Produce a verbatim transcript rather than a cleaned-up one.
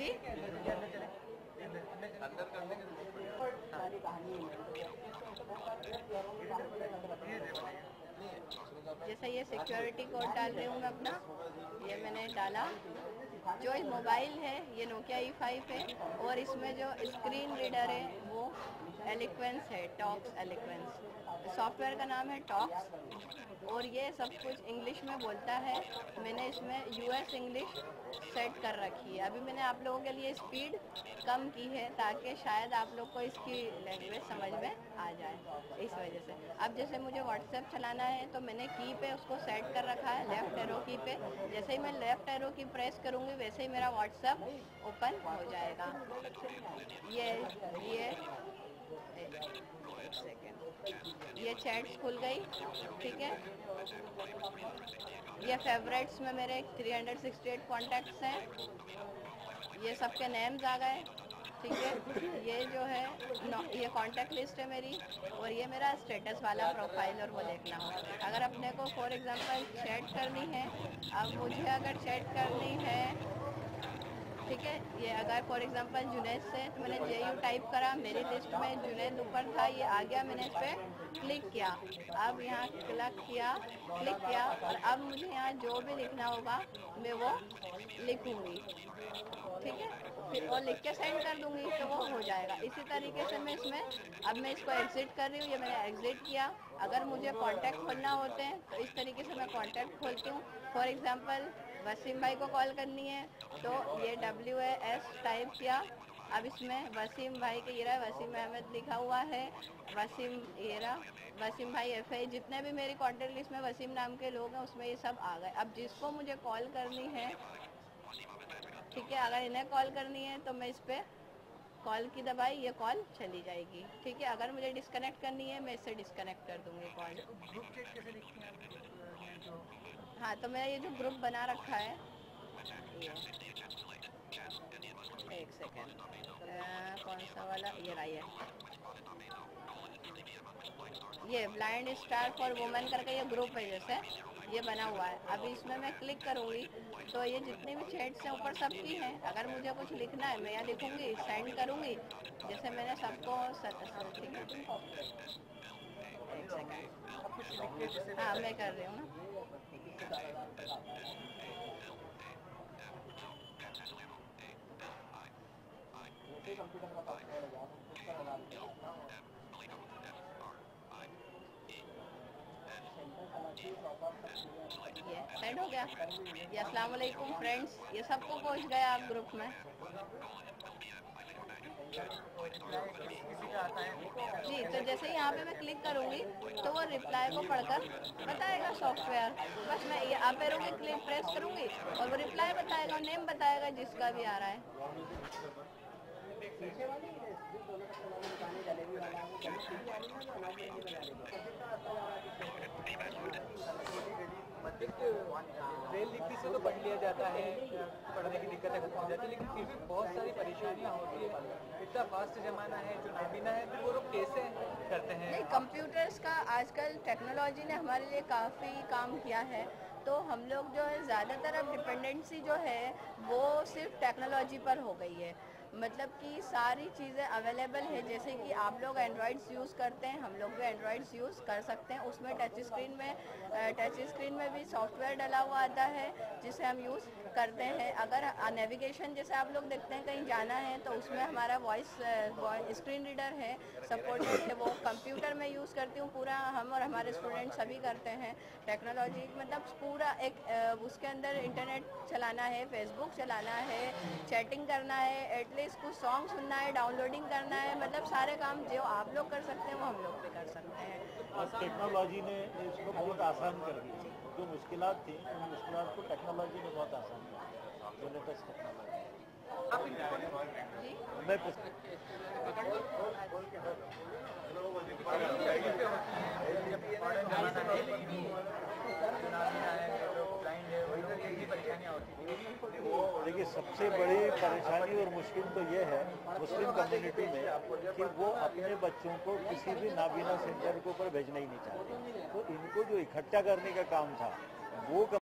जी अंदर करने के जैसे ये सिक्योरिटी कोड डाल रही हूँ मैं अपना, ये मैंने डाला। जो मोबाइल है ये नोकिया ई फाइव है और इसमें जो स्क्रीन रीडर है वो एलिक्वेंस है, टॉक्स एलिक्वेंस। सॉफ्टवेयर का नाम है टॉक्स और ये सब कुछ इंग्लिश में बोलता है। मैंने इसमें यूएस इंग्लिश सेट कर रखी है। अभी मैंने आप लोगों के लिए स्पीड कम की है ताकि शायद आप लोग को इसकी लैंग्वेज समझ में आ जाए, इस वजह से। अब जैसे मुझे व्हाट्सएप चलाना है तो मैंने की पे उसको सेट कर रखा है, लेफ़्ट एरो की पे। जैसे ही मैं लेफ़्ट एरो की प्रेस करूँगी वैसे ही मेरा व्हाट्सएप ओपन हो जाएगा। ये ये एक सेकेंड, ये चैट्स खुल गई, ठीक है। ये फेवरेट्स में मेरे तीन सौ अड़सठ कॉन्टैक्ट्स हैं, ये सबके नेम्स आ गए, ठीक है। ये जो है ये कॉन्टैक्ट लिस्ट है मेरी और ये मेरा स्टेटस वाला प्रोफाइल और वो देखना हो। अगर अपने को फॉर एग्जांपल चैट करनी है, अब मुझे अगर चैट करनी है, ठीक है, ये अगर फॉर एग्जांपल जुनैद से तो मैंने जे यू टाइप करा, मेरी लिस्ट में जुनैद ऊपर था, ये आ गया, मैंने इस पर क्लिक किया। अब यहाँ क्लिक किया क्लिक किया और अब मुझे यहाँ जो भी लिखना होगा मैं वो लिखूँगी, ठीक है, फिर और लिख के सेंड कर दूँगी तो वो हो जाएगा। इसी तरीके से मैं इसमें अब मैं इसको एग्ज़िट कर रही हूँ, ये मैंने एग्ज़िट किया। अगर मुझे कॉन्टैक्ट खोलना होते हैं तो इस तरीके से मैं कॉन्टैक्ट खोलती हूँ। फॉर एग्ज़ाम्पल वसीम भाई को कॉल करनी है तो ये डब्ल्यू ए एस टाइप किया। अब इसमें वसीम भाई के ये रहा, वसीम अहमद लिखा हुआ है, वसीम ये रहा, वसीम भाई एफ आई, जितने भी मेरी कॉन्टैक्ट लिस्ट में वसीम नाम के लोग हैं उसमें ये सब आ गए। अब जिसको मुझे कॉल करनी है, ठीक है, अगर इन्हें कॉल करनी है तो मैं इस पर कॉल की दबाई, ये कॉल चली जाएगी, ठीक है। अगर मुझे डिस्कनेक्ट करनी है मैं इससे डिस्कनेक्ट कर दूँगी कॉल। ग्रुप चैट कैसे लिखते हैं आप? हाँ, तो मेरा ये जो ग्रुप बना रखा है, एक सेकेंड, कौन सा वाला, ये रहा, ये ये ब्लाइंड स्टार फॉर वुमेन करके ये ग्रुप है, जैसे ये बना हुआ है। अभी इसमें मैं क्लिक करूँगी तो ये जितनी भी चैट्स हैं ऊपर सबकी हैं। अगर मुझे कुछ लिखना है मैं यहाँ लिखूँगी, सेंड करूँगी, जैसे मैंने सबको, ठीक है, एक सेकेंड, हाँ मैं कर रही हूँ ना। ये सेंड हो गया। ये अस्सलाम वालेकुम फ्रेंड्स, ये सबको पहुंच गया आप ग्रुप में। जी, तो जैसे ही यहाँ पे मैं क्लिक करूँगी तो वो रिप्लाई को पढ़कर बताएगा सॉफ्टवेयर। बस मैं ये आप एरो की क्लिक प्रेस करूँगी और वो रिप्लाई बताएगा, नेम बताएगा जिसका भी आ रहा है। ब्रेल लिपि से तो पढ़ लिया जाता है, पढ़ने की दिक्कतें खत्म हो जाती है, लेकिन फिर भी बहुत सारी परेशानियाँ होती है। इतना फास्ट ज़माना है, जो नाबीना है फिर वो लोग कैसे करते हैं? नहीं, कंप्यूटर्स का आजकल टेक्नोलॉजी ने हमारे लिए काफ़ी काम किया है, तो हम लोग जो है ज़्यादातर अब डिपेंडेंसी जो है वो सिर्फ टेक्नोलॉजी पर हो गई है। मतलब कि सारी चीज़ें अवेलेबल है, जैसे कि आप लोग एंड्रॉइड्स यूज़ करते हैं, हम लोग भी एंड्रॉइड्स यूज़ कर सकते हैं। उसमें टच स्क्रीन में टच स्क्रीन में भी सॉफ्टवेयर डला हुआ आता है जिसे हम यूज़ करते हैं। अगर नेविगेशन जैसे आप लोग देखते हैं कहीं जाना है तो उसमें हमारा वॉइस स्क्रीन रीडर है, सपोर्टेड है, वो कंप्यूटर में यूज़ करती हूँ पूरा, हम और हमारे स्टूडेंट सभी करते हैं। टेक्नोलॉजी मतलब पूरा एक उसके अंदर इंटरनेट चलाना है, फेसबुक चलाना है, चैटिंग करना है, एटलीस्ट कुछ सॉन्ग सुनना है, डाउनलोडिंग करना है, मतलब सारे काम जो आप लोग कर सकते हैं वो हम लोग भी कर सकते हैं। टेक्नोलॉजी ने इसको बहुत आसान कर दिया। जो मुश्किलात थी उन मुश्किलात को टेक्नोलॉजी ने बहुत आसान कर दिया, जो लेटेस्ट टेक्नोलॉजी। आप इनको जी मैं देखिए, सबसे बड़ी परेशानी और मुश्किल तो ये है मुस्लिम कम्युनिटी में कि वो अपने बच्चों को किसी भी नाबीना सेंटर के ऊपर भेजना ही नहीं चाहते। तो इनको जो इकट्ठा करने का काम था वो